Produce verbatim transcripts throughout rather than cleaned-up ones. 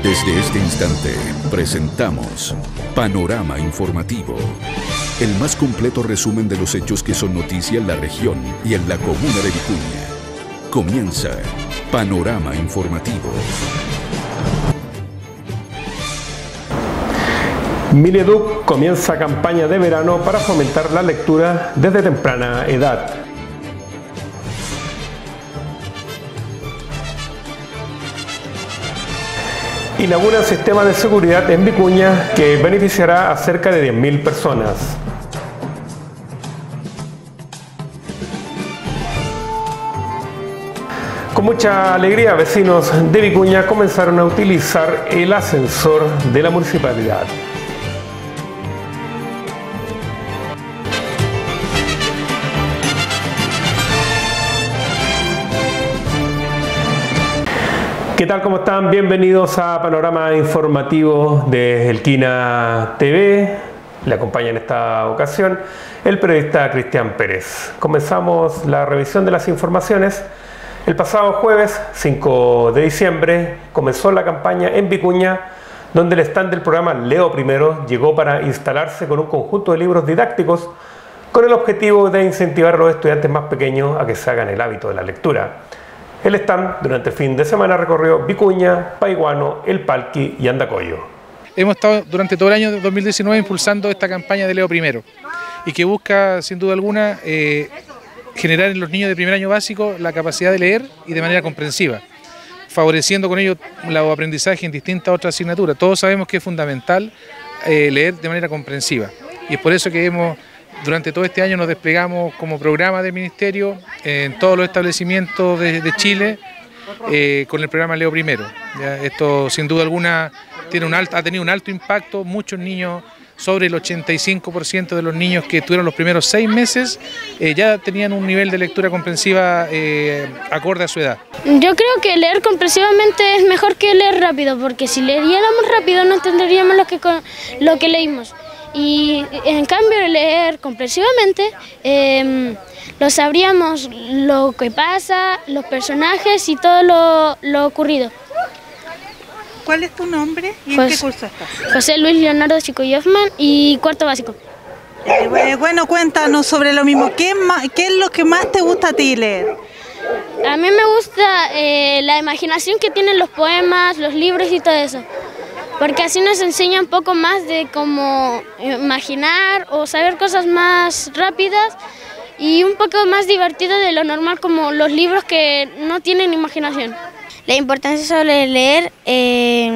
Desde este instante presentamos Panorama Informativo, el más completo resumen de los hechos que son noticia en la región y en la comuna de Vicuña. Comienza Panorama Informativo. Mineduc comienza campaña de verano para fomentar la lectura desde temprana edad. Inaugura sistema de seguridad en Vicuña que beneficiará a cerca de diez mil personas. Con mucha alegría, vecinos de Vicuña comenzaron a utilizar el ascensor de la municipalidad. ¿Qué tal? ¿Cómo están? Bienvenidos a Panorama Informativo de Elquina T V. Le acompaña en esta ocasión el periodista Cristian Pérez. Comenzamos la revisión de las informaciones. El pasado jueves cinco de diciembre comenzó la campaña en Vicuña, donde el stand del programa Leo Primero llegó para instalarse con un conjunto de libros didácticos con el objetivo de incentivar a los estudiantes más pequeños a que se hagan el hábito de la lectura. El stand durante el fin de semana recorrió Vicuña, Paiguano, El Palqui y Andacollo. Hemos estado durante todo el año de dos mil diecinueve impulsando esta campaña de Leo Primero y que busca sin duda alguna eh, generar en los niños de primer año básico la capacidad de leer y de manera comprensiva, favoreciendo con ello el aprendizaje en distintas otras asignaturas. Todos sabemos que es fundamental eh, leer de manera comprensiva y es por eso que hemos durante todo este año nos desplegamos como programa del Ministerio en todos los establecimientos de, de Chile eh, con el programa Leo Primero. ¿Ya? Esto sin duda alguna tiene un alto, ha tenido un alto impacto. Muchos niños, sobre el ochenta y cinco por ciento de los niños que tuvieron los primeros seis meses eh, ya tenían un nivel de lectura comprensiva eh, acorde a su edad. Yo creo que leer comprensivamente es mejor que leer rápido, porque si leyéramos rápido no entenderíamos lo que, lo que leímos. Y en cambio leer comprensivamente eh, lo sabríamos lo que pasa, los personajes y todo lo, lo ocurrido. ¿Cuál es tu nombre y pues, en qué curso estás? José Luis Leonardo Chico Hoffman y cuarto básico. Eh, bueno, cuéntanos sobre lo mismo. ¿Qué, más, ¿Qué es lo que más te gusta a ti leer? A mí me gusta eh, la imaginación que tienen los poemas, los libros y todo eso. Porque así nos enseña un poco más de cómo imaginar o saber cosas más rápidas y un poco más divertido de lo normal, como los libros que no tienen imaginación. La importancia sobre leer eh,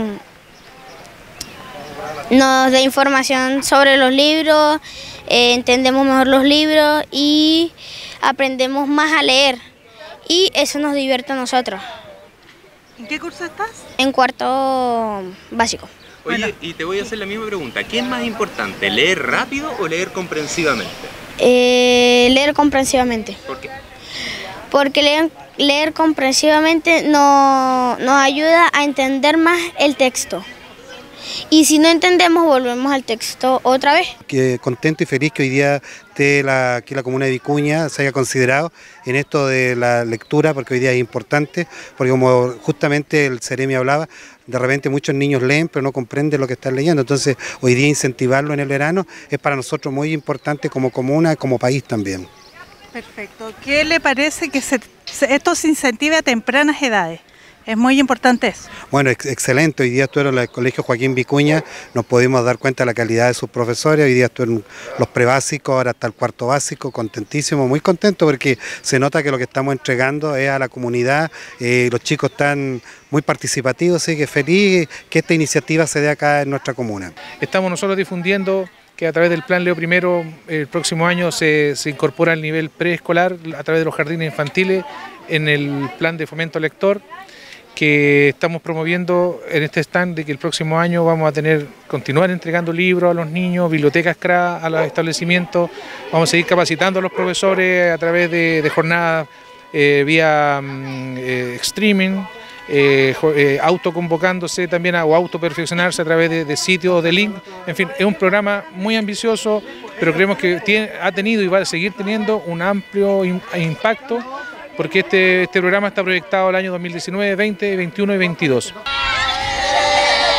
nos da información sobre los libros, eh, entendemos mejor los libros y aprendemos más a leer y eso nos divierte a nosotros. ¿En qué curso estás? En cuarto básico. Oye, Bueno. y te voy a hacer la misma pregunta. ¿Qué es más importante, leer rápido o leer comprensivamente? Eh, leer comprensivamente. ¿Por qué? Porque leer, leer comprensivamente no, nos ayuda a entender más el texto. Y si no entendemos, volvemos al texto otra vez. Que contento y feliz que hoy día esté la, aquí la comuna de Vicuña se haya considerado en esto de la lectura, porque hoy día es importante, porque como justamente el Ceremi hablaba, de repente muchos niños leen pero no comprenden lo que están leyendo, entonces hoy día incentivarlo en el verano es para nosotros muy importante como comuna, como país también. Perfecto. ¿Qué le parece que se, se, esto se incentive a tempranas edades? Es muy importante eso. Bueno, ex excelente. Hoy día estuvieron en el Colegio Joaquín Vicuña, nos pudimos dar cuenta de la calidad de sus profesores. Hoy día estuvieron los prebásicos, ahora hasta el cuarto básico, contentísimo, muy contento porque se nota que lo que estamos entregando es a la comunidad. Eh, los chicos están muy participativos, así que feliz que esta iniciativa se dé acá en nuestra comuna. Estamos nosotros difundiendo que a través del Plan Leo Primero el próximo año se, se incorpora el nivel preescolar a través de los jardines infantiles en el plan de fomento lector, que estamos promoviendo en este stand de que el próximo año vamos a tener, continuar entregando libros a los niños, bibliotecas C R A a los establecimientos, vamos a seguir capacitando a los profesores a través de, de jornadas eh, vía eh, streaming, eh, eh, autoconvocándose también a, o autoperfeccionarse a través de, de sitios o de link. En fin, es un programa muy ambicioso, pero creemos que tiene, ha tenido y va a seguir teniendo un amplio impacto, porque este, este programa está proyectado el año dos mil diecinueve, veinte, veintiuno y veintidós.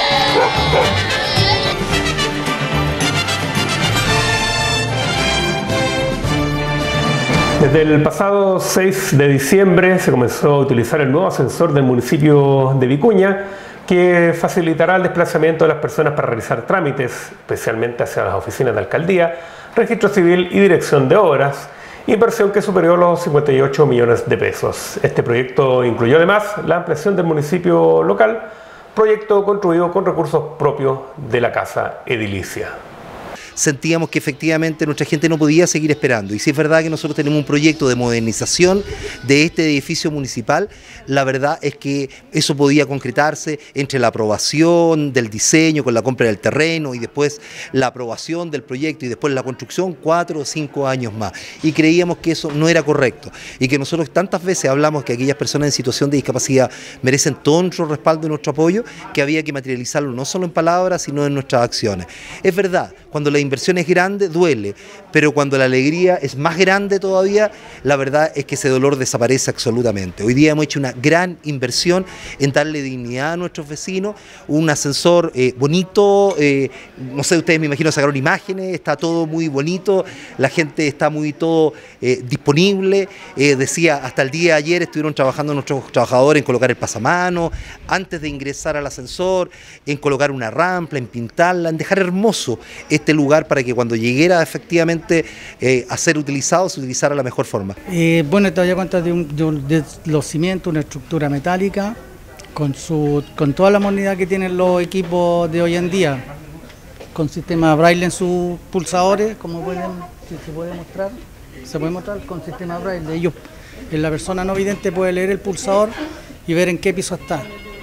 Desde el pasado seis de diciembre se comenzó a utilizar el nuevo ascensor del municipio de Vicuña, que facilitará el desplazamiento de las personas para realizar trámites, especialmente hacia las oficinas de alcaldía, registro civil y dirección de obras, inversión que superó los cincuenta y ocho millones de pesos. Este proyecto incluyó además la ampliación del municipio local, proyecto construido con recursos propios de la Casa Edilicia. Sentíamos que efectivamente nuestra gente no podía seguir esperando. Y si es verdad que nosotros tenemos un proyecto de modernización de este edificio municipal, la verdad es que eso podía concretarse entre la aprobación del diseño con la compra del terreno y después la aprobación del proyecto y después la construcción, cuatro o cinco años más. Y creíamos que eso no era correcto y que nosotros tantas veces hablamos que aquellas personas en situación de discapacidad merecen todo nuestro respaldo y nuestro apoyo, que había que materializarlo no solo en palabras, sino en nuestras acciones. Es verdad, cuando la inversión es grande, duele, pero cuando la alegría es más grande todavía, la verdad es que ese dolor desaparece absolutamente. Hoy día hemos hecho una gran inversión en darle dignidad a nuestros vecinos, un ascensor eh, bonito, eh, no sé, ustedes me imagino sacaron imágenes, está todo muy bonito, la gente está muy todo eh, disponible, eh, decía, hasta el día de ayer estuvieron trabajando nuestros trabajadores en colocar el pasamano, antes de ingresar al ascensor, en colocar una rampa, en pintarla, en dejar hermoso este lugar para que cuando llegara efectivamente eh, a ser utilizado, se utilizara de la mejor forma. Eh, bueno, te doy cuenta de, un, de, un, de los cimientos, una estructura metálica, con, su, con toda la modernidad que tienen los equipos de hoy en día, con sistema braille en sus pulsadores, como pueden, si se puede mostrar, se puede mostrar con sistema braille. Ellos, la persona no vidente puede leer el pulsador y ver en qué piso está,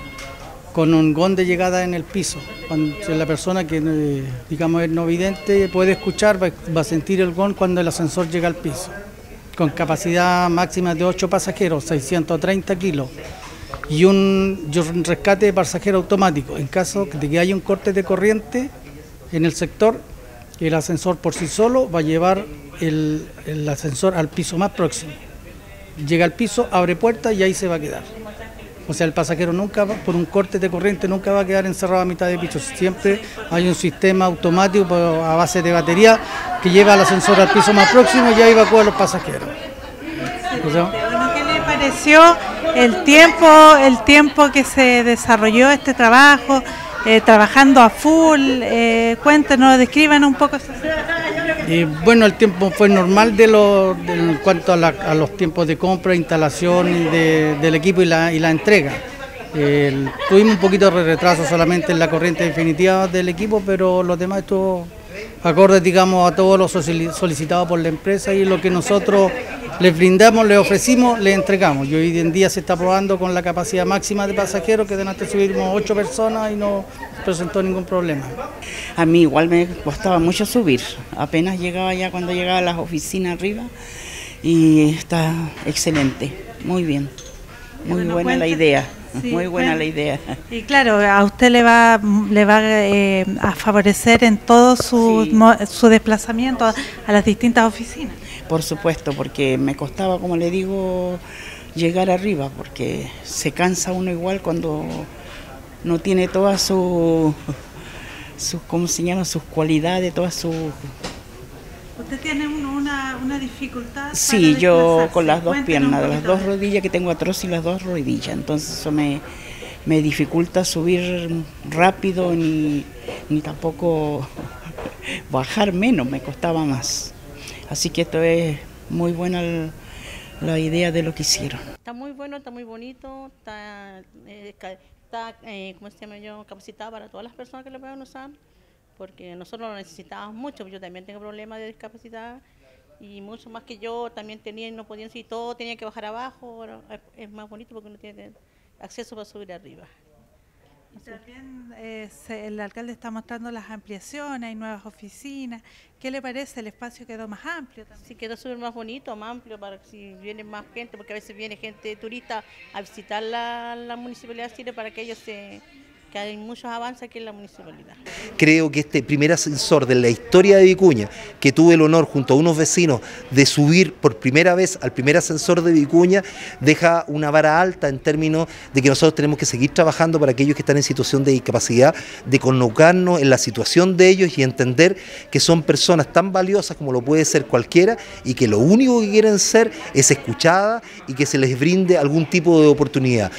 con un gong de llegada en el piso. Cuando la persona que digamos es no vidente puede escuchar, va, va a sentir el gong cuando el ascensor llega al piso, con capacidad máxima de ocho pasajeros, seiscientos treinta kilos, y un, y un rescate de pasajero automático. En caso de que haya un corte de corriente en el sector, el ascensor por sí solo va a llevar el, el ascensor al piso más próximo. Llega al piso, abre puerta y ahí se va a quedar. O sea, el pasajero nunca, por un corte de corriente, nunca va a quedar encerrado a mitad de piso. Siempre hay un sistema automático a base de batería que lleva al ascensor al piso más próximo y ahí evacúa a los pasajeros. O sea, ¿qué le pareció el tiempo, el tiempo que se desarrolló este trabajo, eh, trabajando a full? Eh, cuéntenos, describan un poco eso. Eh, bueno, el tiempo fue normal de lo, de, en cuanto a, la, a los tiempos de compra, instalación de, del equipo y la, y la entrega. Eh, tuvimos un poquito de retraso solamente en la corriente definitiva del equipo, pero los demás estuvo acorde, digamos, a todo lo solicitado por la empresa y lo que nosotros les brindamos, les ofrecimos, les entregamos. Y hoy en día se está probando con la capacidad máxima de pasajeros, que de antes subimos ocho personas y no presentó ningún problema. A mí igual me costaba mucho subir, apenas llegaba ya cuando llegaba a las oficinas arriba y está excelente, muy bien, muy bueno, buena la idea. Sí, muy buena bueno. la idea. Y claro, a usted le va, le va eh, a favorecer en todo su, sí. su desplazamiento a, a las distintas oficinas. Por supuesto, porque me costaba, como le digo, llegar arriba, porque se cansa uno igual cuando no tiene todas sus, su, ¿cómo se llama? Sus cualidades, todas sus... ¿Usted tiene una, una dificultad? Sí, yo con las dos piernas, las dos rodillas, que tengo artrosis y las dos rodillas, entonces eso me, me dificulta subir rápido ni, ni tampoco bajar menos, me costaba más. Así que esto es muy buena el, la idea de lo que hicieron. Está muy bueno, está muy bonito, está, eh, está eh, ¿cómo se llama yo? Capacitado para todas las personas que lo puedan usar, porque nosotros lo necesitábamos mucho. Yo también tengo problemas de discapacidad y mucho más que yo también tenía y no podían subir todo, tenía que bajar abajo. Ahora es más bonito porque uno tiene acceso para subir arriba. Y también eh, se, el alcalde está mostrando las ampliaciones, hay nuevas oficinas. ¿Qué le parece? El espacio quedó más amplio también. Sí, quedó súper más bonito, más amplio para que si viene más gente, porque a veces viene gente turista a visitar la, la municipalidad de Chile para que ellos se que hay muchos avances aquí en la municipalidad. Creo que este primer ascensor de la historia de Vicuña, que tuve el honor junto a unos vecinos de subir por primera vez al primer ascensor de Vicuña, deja una vara alta en términos de que nosotros tenemos que seguir trabajando para aquellos que están en situación de discapacidad, de colocarnos en la situación de ellos y entender que son personas tan valiosas como lo puede ser cualquiera y que lo único que quieren ser es escuchadas y que se les brinde algún tipo de oportunidad.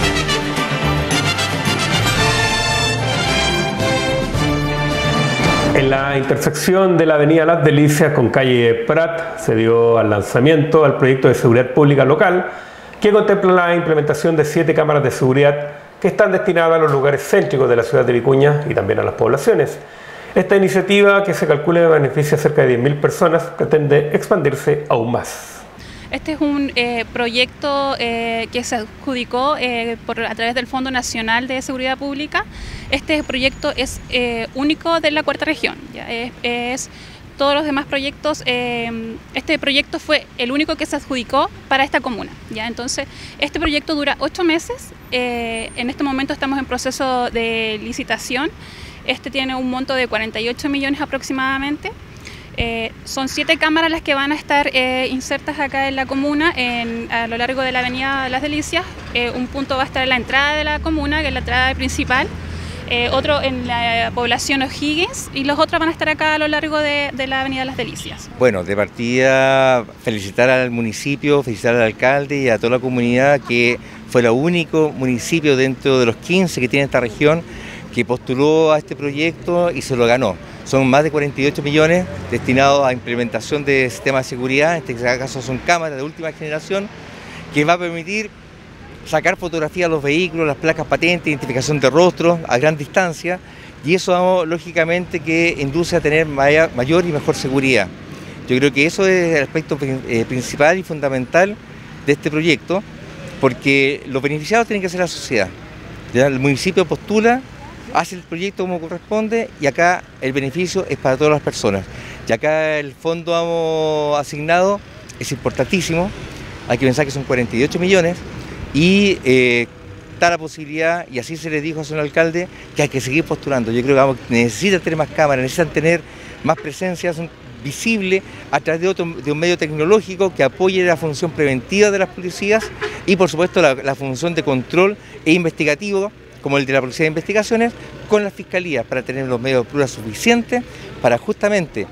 En la intersección de la avenida Las Delicias con calle Prat se dio al lanzamiento al proyecto de seguridad pública local que contempla la implementación de siete cámaras de seguridad que están destinadas a los lugares céntricos de la ciudad de Vicuña y también a las poblaciones. Esta iniciativa, que se calcula beneficia a cerca de diez mil personas, pretende expandirse aún más. Este es un eh, proyecto eh, que se adjudicó eh, por, a través del Fondo Nacional de Seguridad Pública. Este proyecto es eh, único de la cuarta región. ¿ya? Es, es todos los demás proyectos, eh, este proyecto fue el único que se adjudicó para esta comuna. ¿ya? Entonces, este proyecto dura ocho meses. Eh, en este momento estamos en proceso de licitación. Este tiene un monto de cuarenta y ocho millones aproximadamente. Eh, son siete cámaras las que van a estar eh, insertas acá en la comuna en, a lo largo de la avenida Las Delicias. Eh, un punto va a estar en la entrada de la comuna, que es la entrada principal, eh, otro en la población O'Higgins y los otros van a estar acá a lo largo de, de la avenida Las Delicias. Bueno, de partida felicitar al municipio, felicitar al alcalde y a toda la comunidad, que fue el único municipio dentro de los quince que tiene esta región que postuló a este proyecto y se lo ganó. Son más de cuarenta y ocho millones destinados a implementación de sistemas de seguridad, en este caso son cámaras de última generación, que va a permitir sacar fotografías a los vehículos, las placas patentes, identificación de rostros a gran distancia, y eso lógicamente que induce a tener mayor y mejor seguridad. Yo creo que eso es el aspecto principal y fundamental de este proyecto, porque los beneficiados tienen que ser la sociedad. ¿ya? El municipio postula, hace el proyecto como corresponde y acá el beneficio es para todas las personas. Y acá el fondo asignado es importantísimo, hay que pensar que son cuarenta y ocho millones y eh, está la posibilidad, y así se les dijo a su alcalde, que hay que seguir postulando. Yo creo que vamos, necesitan tener más cámaras, necesitan tener más presencia visible a través de, otro, de un medio tecnológico que apoye la función preventiva de las policías y por supuesto la, la función de control e investigativo, como el de la Policía de Investigaciones, con las fiscalías, para tener los medios de prueba suficientes para justamente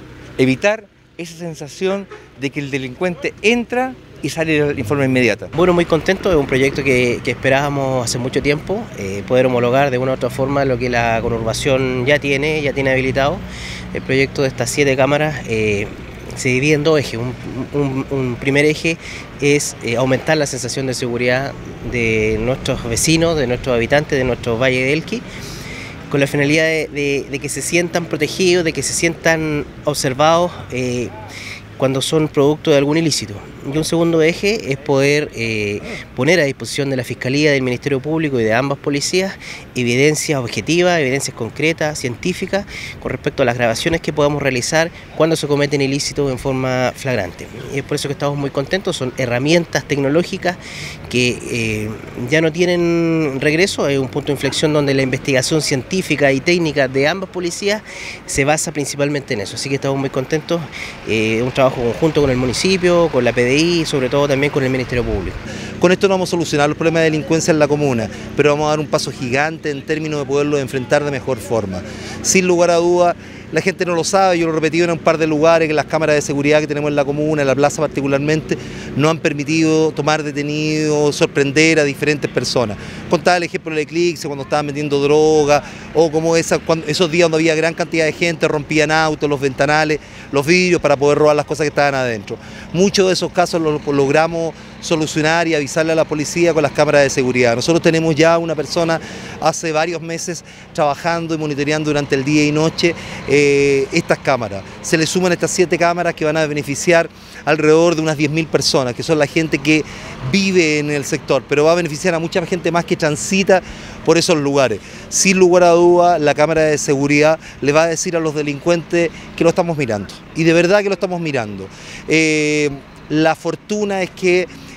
evitar esa sensación de que el delincuente entra y sale el informe inmediato. Bueno, muy contento, es un proyecto que, que esperábamos hace mucho tiempo, eh, poder homologar de una u otra forma lo que la conurbación ya tiene, ya tiene habilitado. El proyecto de estas siete cámaras eh, se divide en dos ejes. Un, un, un primer eje es eh, aumentar la sensación de seguridad de nuestros vecinos, de nuestros habitantes, de nuestro Valle de Elqui, con la finalidad de, de, de que se sientan protegidos, de que se sientan observados eh, cuando son producto de algún ilícito. Y un segundo eje es poder eh, poner a disposición de la Fiscalía, del Ministerio Público y de ambas policías evidencias objetivas, evidencias concretas, científicas, con respecto a las grabaciones que podamos realizar cuando se cometen ilícitos en forma flagrante. Y es por eso que estamos muy contentos, son herramientas tecnológicas que eh, ya no tienen regreso, es un punto de inflexión donde la investigación científica y técnica de ambas policías se basa principalmente en eso. Así que estamos muy contentos, eh, un trabajo conjunto con el municipio, con la P D I y sobre todo también con el Ministerio Público. Con esto no vamos a solucionar los problemas de delincuencia en la comuna, pero vamos a dar un paso gigante en términos de poderlo enfrentar de mejor forma. Sin lugar a dudas, la gente no lo sabe, yo lo he repetido en un par de lugares, que las cámaras de seguridad que tenemos en la comuna, en la plaza particularmente, no han permitido tomar detenidos, sorprender a diferentes personas. Contaba el ejemplo del Eclipse, cuando estaban vendiendo droga, o como esa, cuando, esos días donde había gran cantidad de gente, rompían autos, los ventanales, los vidrios para poder robar las cosas que estaban adentro. Muchos de esos casos los logramos solucionar y avisarle a la policía con las cámaras de seguridad. Nosotros tenemos ya una persona hace varios meses trabajando y monitoreando durante el día y noche eh, estas cámaras. Se le suman estas siete cámaras que van a beneficiar alrededor de unas diez mil personas, que son la gente que vive en el sector, pero va a beneficiar a mucha gente más que transita por esos lugares. Sin lugar a duda, la cámara de seguridad le va a decir a los delincuentes que lo estamos mirando, y de verdad que lo estamos mirando. Eh, la fortuna es que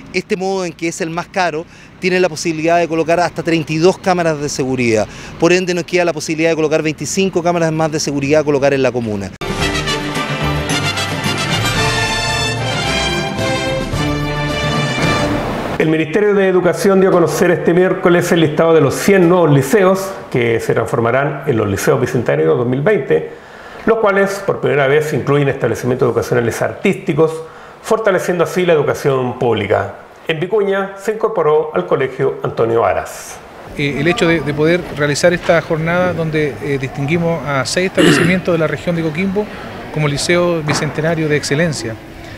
este modo en que es el más caro, tiene la posibilidad de colocar hasta treinta y dos cámaras de seguridad. Por ende nos queda la posibilidad de colocar veinticinco cámaras más de seguridad a colocar en la comuna. El Ministerio de Educación dio a conocer este miércoles el listado de los cien nuevos liceos que se transformarán en los liceos bicentenarios dos mil veinte, los cuales por primera vez incluyen establecimientos educacionales artísticos, fortaleciendo así la educación pública. En Vicuña se incorporó al Colegio Antonio Varas. Eh, el hecho de, de poder realizar esta jornada donde eh, distinguimos a seis establecimientos de la región de Coquimbo como Liceo Bicentenario de Excelencia.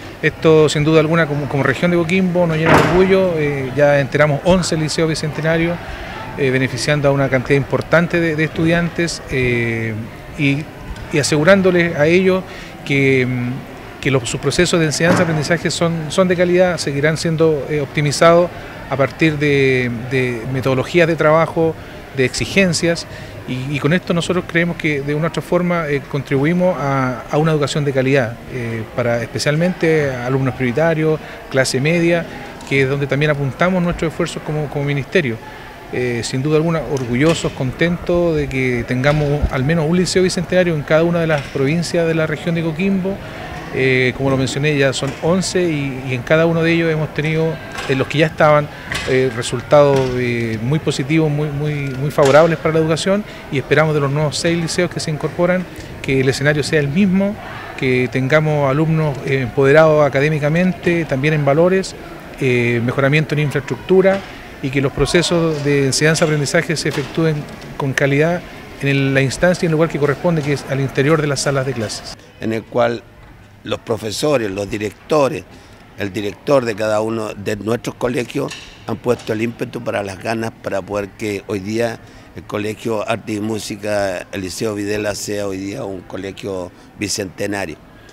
Esto sin duda alguna como, como región de Coquimbo nos llena de orgullo, eh, ya enteramos once liceos bicentenarios, eh, beneficiando a una cantidad importante de, de estudiantes eh, y, y asegurándoles a ellos que, que los, sus procesos de enseñanza-aprendizaje son, son de calidad, seguirán siendo eh, optimizados a partir de, de metodologías de trabajo, de exigencias. Y, y con esto nosotros creemos que de una u otra forma eh, contribuimos a, a una educación de calidad, eh, para especialmente alumnos prioritarios, clase media, que es donde también apuntamos nuestros esfuerzos como, como ministerio. Eh, sin duda alguna, orgullosos, contentos de que tengamos al menos un liceo bicentenario en cada una de las provincias de la región de Coquimbo. Eh, como lo mencioné, ya son once y, y en cada uno de ellos hemos tenido, en los que ya estaban, eh, resultados eh, muy positivos, muy, muy, muy favorables para la educación, y esperamos de los nuevos seis liceos que se incorporan que el escenario sea el mismo, que tengamos alumnos eh, empoderados académicamente, también en valores, eh, mejoramiento en infraestructura, y que los procesos de enseñanza-aprendizaje se efectúen con calidad en la instancia y en el lugar que corresponde, que es al interior de las salas de clases. En el cual los profesores, los directores, el director de cada uno de nuestros colegios han puesto el ímpetu para las ganas para poder que hoy día el Colegio Arte y Música, el Liceo Videla, sea hoy día un colegio bicentenario.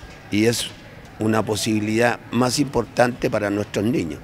Y es una posibilidad más importante para nuestros niños,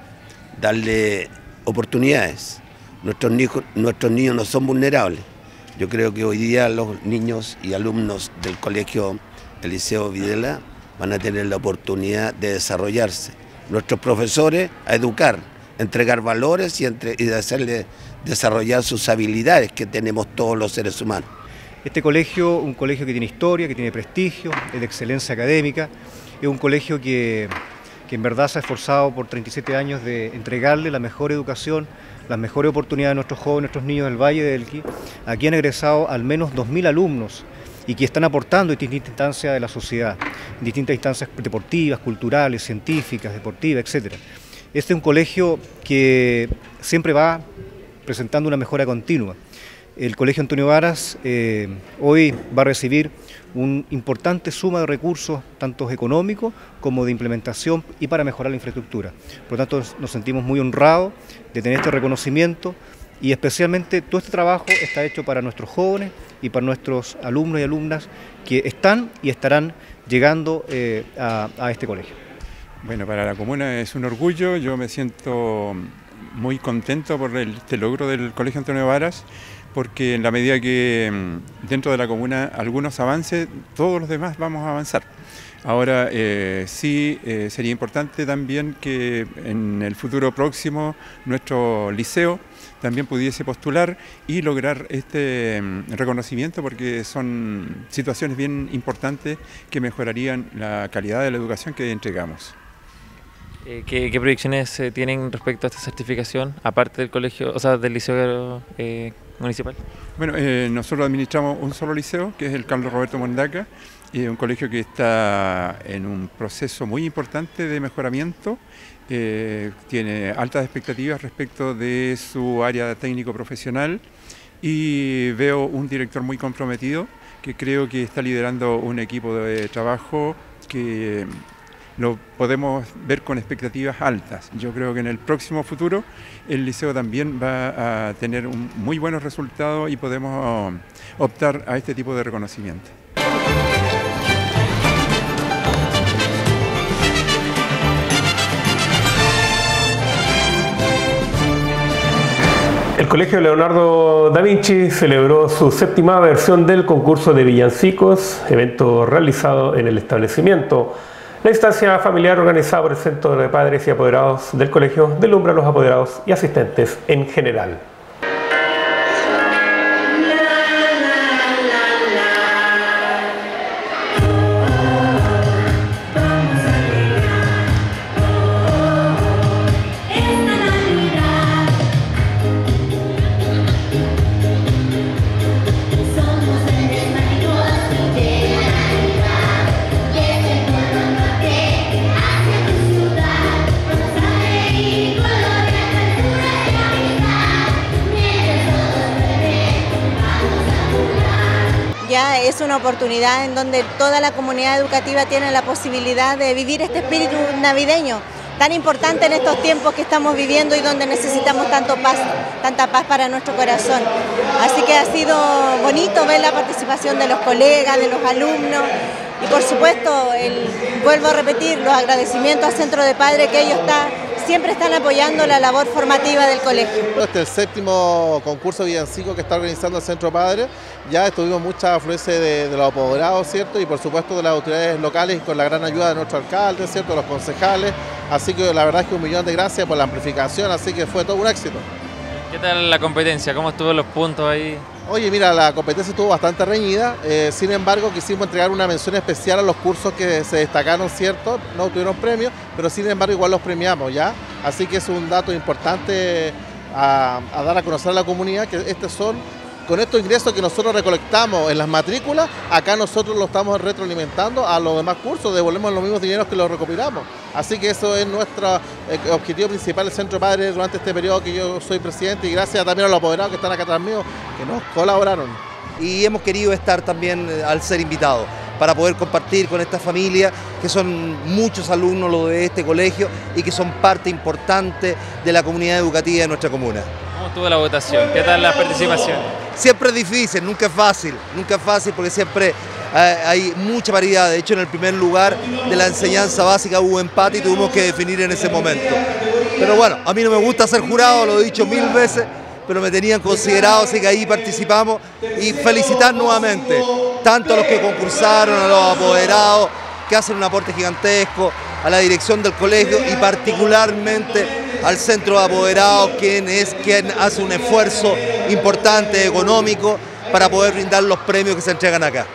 darle oportunidades. Nuestros niños, nuestros niños no son vulnerables. Yo creo que hoy día los niños y alumnos del Colegio el Liceo Videla van a tener la oportunidad de desarrollarse. Nuestros profesores a educar, entregar valores y, entre, y de hacerles desarrollar sus habilidades que tenemos todos los seres humanos. Este colegio, un colegio que tiene historia, que tiene prestigio, es de excelencia académica, es un colegio que, que en verdad se ha esforzado por treinta y siete años de entregarle la mejor educación, las mejores oportunidades a nuestros jóvenes, nuestros niños del Valle del Elqui. Aquí han egresado al menos dos mil alumnos y que están aportando en distintas instancias de la sociedad, en distintas instancias deportivas, culturales, científicas, deportivas, etcétera. Este es un colegio que siempre va presentando una mejora continua. El Colegio Antonio Varas eh, hoy va a recibir una importante suma de recursos, tanto económicos como de implementación y para mejorar la infraestructura. Por lo tanto, nos sentimos muy honrados de tener este reconocimiento y especialmente todo este trabajo está hecho para nuestros jóvenes y para nuestros alumnos y alumnas que están y estarán llegando eh, a, a este colegio. Bueno, para la comuna es un orgullo, yo me siento muy contento por el, este logro del Colegio Antonio Varas, porque en la medida que dentro de la comuna algunos avance, todos los demás vamos a avanzar. Ahora eh, sí eh, sería importante también que en el futuro próximo nuestro liceo también pudiese postular y lograr este reconocimiento, porque son situaciones bien importantes que mejorarían la calidad de la educación que entregamos. Eh, ¿qué, ¿Qué proyecciones eh, tienen respecto a esta certificación, aparte del colegio, o sea, del liceo eh, municipal? Bueno, eh, nosotros administramos un solo liceo, que es el Carlos Roberto Mondaca, y es un colegio que está en un proceso muy importante de mejoramiento. Eh, tiene altas expectativas respecto de su área técnico profesional y veo un director muy comprometido que creo que está liderando un equipo de trabajo que lo podemos ver con expectativas altas. Yo creo que en el próximo futuro el liceo también va a tener un muy buenos resultados y podemos optar a este tipo de reconocimiento. El Colegio Leonardo da Vinci celebró su séptima versión del concurso de villancicos, evento realizado en el establecimiento. La instancia familiar organizada por el Centro de Padres y Apoderados del Colegio deslumbra a los apoderados y asistentes en general. Ya es una oportunidad en donde toda la comunidad educativa tiene la posibilidad de vivir este espíritu navideño tan importante en estos tiempos que estamos viviendo y donde necesitamos tanto paz, tanta paz para nuestro corazón. Así que ha sido bonito ver la participación de los colegas, de los alumnos y por supuesto, el, vuelvo a repetir, los agradecimientos al Centro de Padres que ellos están, siempre están apoyando la labor formativa del colegio. Este es el séptimo concurso villancico que está organizando el Centro Padre. Ya tuvimos mucha afluencia de, de los apoderados, ¿cierto? Y por supuesto de las autoridades locales con la gran ayuda de nuestro alcalde, ¿cierto? Los concejales. Así que la verdad es que un millón de gracias por la amplificación, así que fue todo un éxito. ¿Qué tal la competencia? ¿Cómo estuvo los puntos ahí? Oye, mira, la competencia estuvo bastante reñida, eh, sin embargo quisimos entregar una mención especial a los cursos que se destacaron, ¿cierto? No tuvieron premios, pero sin embargo igual los premiamos, ¿ya? Así que es un dato importante a, a dar a conocer a la comunidad, que estos son, con estos ingresos que nosotros recolectamos en las matrículas, acá nosotros lo estamos retroalimentando a los demás cursos, devolvemos los mismos dineros que los recopilamos. Así que eso es nuestro eh, objetivo principal del Centro Padre durante este periodo que yo soy presidente, y gracias también a los apoderados que están acá atrás mío, que nos colaboraron. Y hemos querido estar también al ser invitados, para poder compartir con esta familia, que son muchos alumnos los de este colegio y que son parte importante de la comunidad educativa de nuestra comuna. ¿Cómo estuvo la votación? ¿Qué tal la participación? Siempre es difícil, nunca es fácil, nunca es fácil porque siempre eh, hay mucha variedad. De hecho, en el primer lugar de la enseñanza básica hubo empate y tuvimos que definir en ese momento. Pero bueno, a mí no me gusta ser jurado, lo he dicho mil veces, pero me tenían considerado, así que ahí participamos. Y felicitar nuevamente tanto a los que concursaron, a los apoderados, que hacen un aporte gigantesco, a la dirección del colegio y particularmente al Centro de Apoderados, quien es quien hace un esfuerzo importante económico para poder brindar los premios que se entregan acá.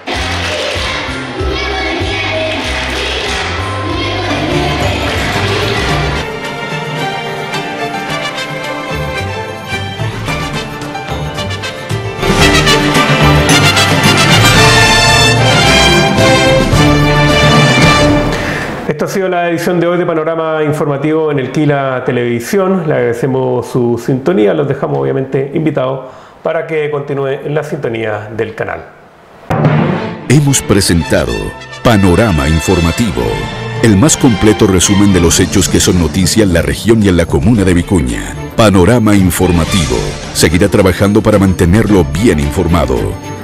Esto ha sido la edición de hoy de Panorama Informativo en el Quila Televisión. Le agradecemos su sintonía. Los dejamos obviamente invitados para que continúe en la sintonía del canal. Hemos presentado Panorama Informativo, el más completo resumen de los hechos que son noticia en la región y en la comuna de Vicuña. Panorama Informativo seguirá trabajando para mantenerlo bien informado.